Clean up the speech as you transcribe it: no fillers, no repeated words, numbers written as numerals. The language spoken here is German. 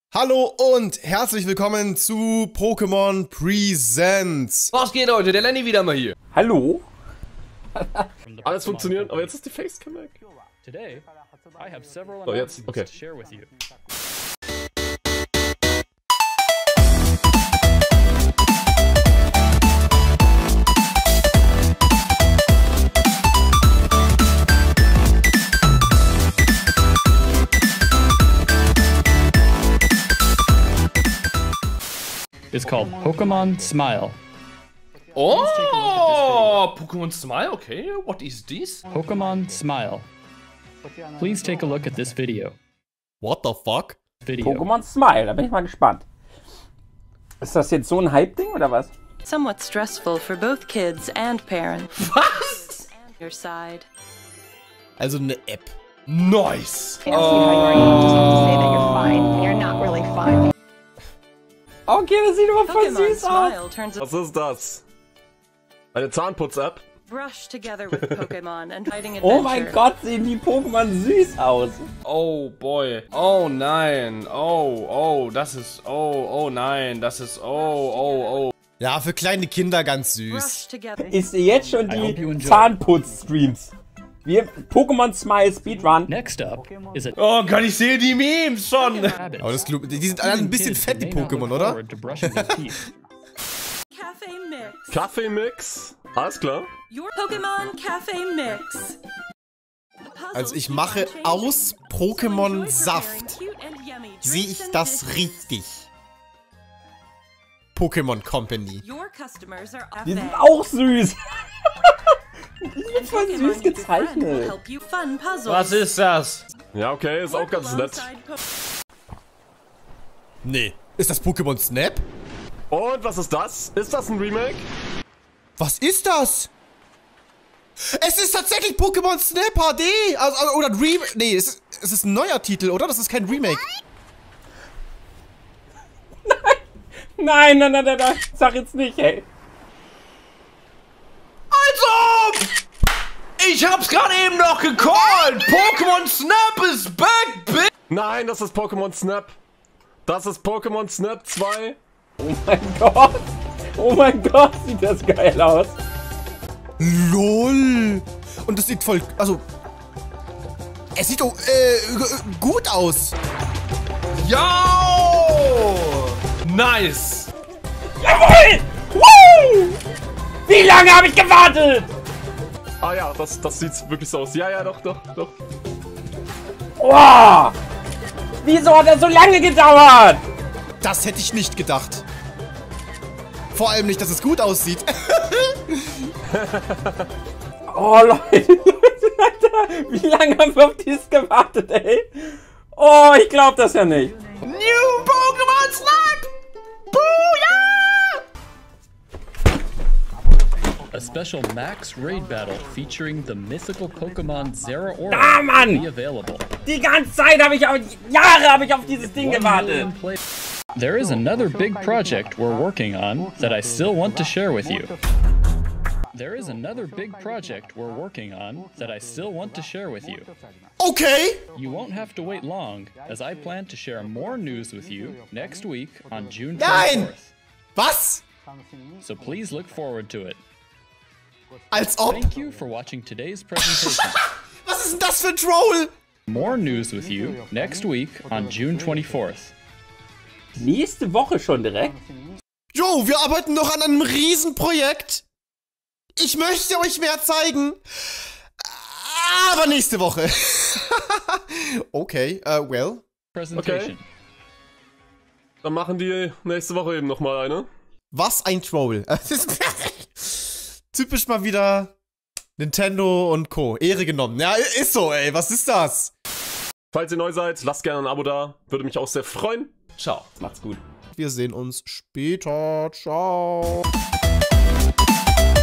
Hallo und herzlich willkommen zu Pokémon Presents. Was geht, Leute? Der Lenny wieder mal hier. Hallo? Alles funktioniert, aber jetzt ist die Facecam weg. So, jetzt, okay. Is called Pokemon Smile. Oh, Pokémon Smile, okay. What is this? Pokemon Smile. Please take a look at this video. What the fuck? Pokémon Smile, da bin ich mal gespannt. Ist das jetzt so ein Hype-Ding oder was? Somewhat stressful for both kids and parents. Was? Your side. Also eine App. Nice. I see how you are. You just have to say that you're fine. And you're not really fine. Okay, das sieht aber voll Pokemon süß aus. Smile turns a Was ist das? Eine Zahnputz-App? brush together with Pokemon and fighting adventure. Oh mein Gott, sehen die Pokémon süß aus. Oh boy. Oh nein. Oh, das ist. Oh nein. Das ist. Oh. Ja, für kleine Kinder ganz Brush süß. together. Ich sehe jetzt schon I hope you die enjoy. Zahnputz-Streams. Wir Pokémon Smile Speedrun. Next up is a Oh Gott, ich sehe die Memes schon. rabbit. Aber die sind alle ein bisschen fett, die Pokémon, oder? Cafe Mix. Kaffeemix? Alles klar. Your Pokemon Cafe Mix. The puzzles Also ich keep mache on changing, aus so Pokémon enjoy Saft. preparing cute and yummy Sehe drinks ich and das dishes. richtig? Pokémon Company. Your customers are Die sind FA. auch süß. Die sind And voll Pokemon süß you befriend will gezeichnet. help you fun puzzles. Was ist das? Ja, okay, ist auch Work ganz nett. alongside Nee. Ist das Pokémon Snap? Und was ist das? Ist das ein Remake? Was ist das? Es ist tatsächlich Pokémon Snap HD! Also, oder ein Remake. Nee, es ist ein neuer Titel, oder? Das ist kein Remake. Nein, sag jetzt nicht, ey. Also! Ich hab's gerade eben noch gecallt! Pokémon Snap is back, bitch! Nein, das ist Pokémon Snap. Das ist Pokémon Snap 2. Oh mein Gott. Oh mein Gott, sieht das geil aus. LOL! Und das sieht voll. Also. Es sieht doch gut aus. Yo! Nice! Jawohl! Woo! Wie lange habe ich gewartet? Ah ja, das sieht wirklich so aus. Ja, doch. Oh! Wieso hat das so lange gedauert? Das hätte ich nicht gedacht. Vor allem nicht, dass es gut aussieht. Oh, Leute, Alter. Wie lange haben wir auf dies gewartet, ey? Oh, ich glaub das ja nicht. New Pokémon Snap! Booyah! A special Max Raid Battle featuring the mythical Pokemon Zeraora Ah, will be Mann! available. Die ganze Zeit habe ich Jahre auf dieses Ding gewartet. There is another big project we're working on that I still want to share with you. Okay! You won't have to wait long, as I plan to share more news with you next week on June Nein! 24th. Was? So please look forward to it. Als ob. Thank you for watching today's presentation. Was ist denn das für ein Troll? More news with you next week on June 24th. Nächste Woche schon direkt? Jo, wir arbeiten noch an einem Riesenprojekt. Ich möchte euch mehr zeigen. Aber nächste Woche. Okay, well. Presentation. Dann machen die nächste Woche eben nochmal eine. Was ein Troll. Typisch mal wieder Nintendo und Co. Ehre genommen. Ja, ist so, ey. Was ist das? Falls ihr neu seid, lasst gerne ein Abo da. Würde mich auch sehr freuen. Ciao. Macht's gut. Wir sehen uns später. Ciao.